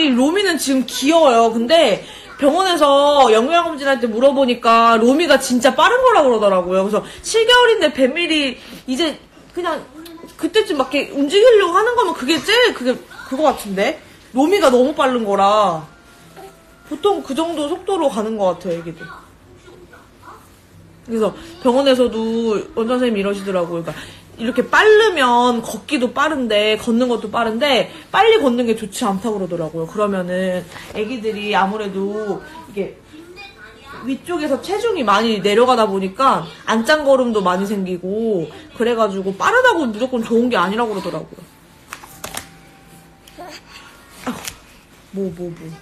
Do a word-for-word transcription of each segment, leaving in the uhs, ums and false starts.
로미는 지금 귀여워요. 근데 병원에서 영양검진할 때 물어보니까 로미가 진짜 빠른 거라고 그러더라고요. 그래서 칠 개월인데 백밀이 이제 그냥 그때쯤 막 이렇게 움직이려고 하는 거면 그게 제일 그게 그거 같은데? 로미가 너무 빠른 거라 보통 그 정도 속도로 가는 것 같아요, 애기들. 그래서 병원에서도 원장 선생님이 이러시더라고요. 그러니까 이렇게 빠르면 걷기도 빠른데 걷는 것도 빠른데 빨리 걷는 게 좋지 않다고 그러더라고요. 그러면은 애기들이 아무래도 이게 위쪽에서 체중이 많이 내려가다 보니까 안짱걸음도 많이 생기고 그래가지고 빠르다고 무조건 좋은 게 아니라고 그러더라고요. 아, 뭐, 뭐, 뭐.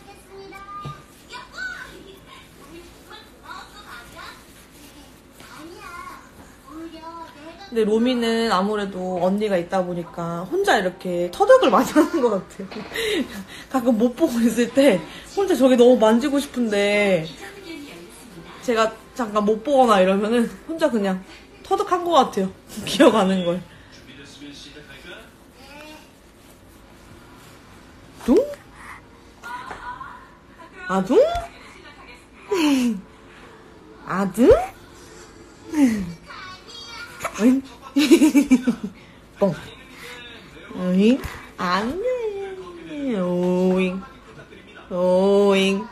근데 로미는 아무래도 언니가 있다 보니까 혼자 이렇게 터득을 많이 하는 것 같아요. 가끔 못 보고 있을 때 혼자 저기 너무 만지고 싶은데 제가 잠깐 못 보거나 이러면은 혼자 그냥 터득한 것 같아요. 기어가는 걸. 둥? 아둥? 아둥? 어잉? 뻥. 어잉? 안 돼. 오잉. 오잉.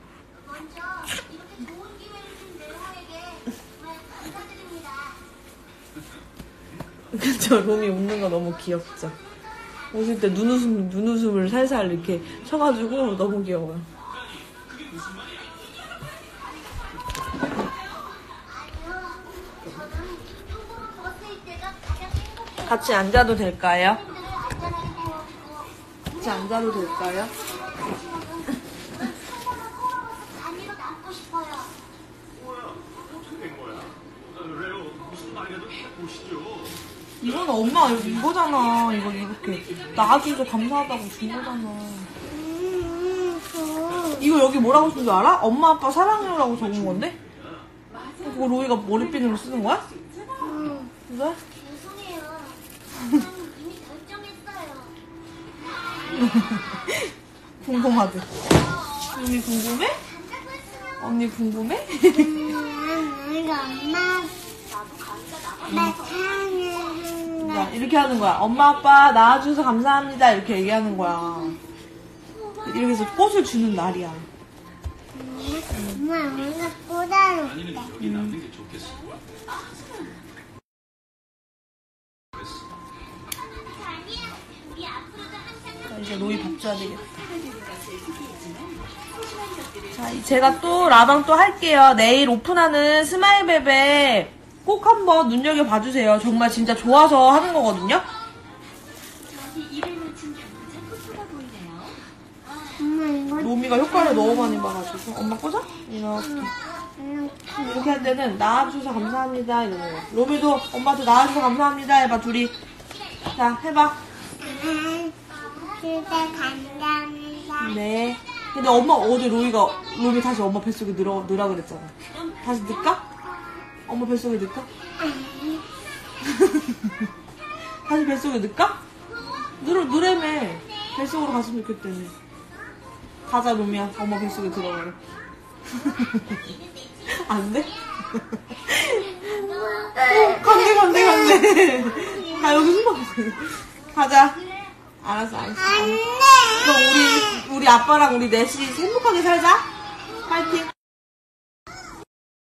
그쵸, 로미 웃는 거 너무 귀엽죠. 웃을 때 눈웃음, 눈웃음을 살살 이렇게 쳐가지고 너무 귀여워요. 같이 앉아도 될까요? 같이 앉아도 될까요? 이거는 엄마 이거잖아. 이거 이렇게 나와줘서 감사하다고 준 거잖아. 이거 여기 뭐라고 쓴 줄 알아? 엄마 아빠 사랑해요라고 적은 건데? 그거 로이가 머리핀으로 쓰는 거야? 응. 그래? 궁금하대. 언니 궁금해? 언니 궁금해? 이거 엄마 아빠 사랑해. 자, 이렇게 하는 거야. 엄마 아빠 낳아줘서 감사합니다. 이렇게 얘기하는 거야. 이렇게 해서 꽃을 주는 날이야. 엄마 엄마 꼬다롭다. 음. 자, 이제 로이 밥 줘야 되겠다. 자, 제가 또 라방 또 할게요. 내일 오픈하는 스마일베베 꼭 한번 눈여겨봐주세요. 정말 진짜 좋아서 하는 거거든요. 로미가 효과를 너무 많이 봐가지고. 엄마 꽂아? 이렇게. 이렇게 할 때는 나와주셔서 감사합니다. 이러는 거야. 로미도 엄마한테 나와주셔서 감사합니다. 해봐, 둘이. 자, 해봐. 그대 감사합니다. 네. 근데 엄마 어제 로이가, 로미 다시 엄마 뱃속에 넣으라, 넣으라 그랬잖아. 다시 넣을까? 엄마 뱃속에 넣을까? 다시 뱃속에 넣을까? 누르, 누래매. 뱃속으로 갔으면 좋겠다네. 가자, 로미야. 엄마 뱃속에 들어가래. 안 돼? 어, 간대, 간대, 간대. 아, 여기 숨어. 가자. 알았어, 알았어. 안 돼. 그럼 우리, 우리 아빠랑 우리 넷이 행복하게 살자. 파이팅.